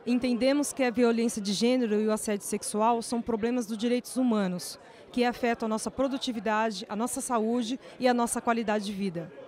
Entendemos que a violência de gênero e o assédio sexual são problemas dos direitos humanos, que afetam a nossa produtividade, a nossa saúde e a nossa qualidade de vida.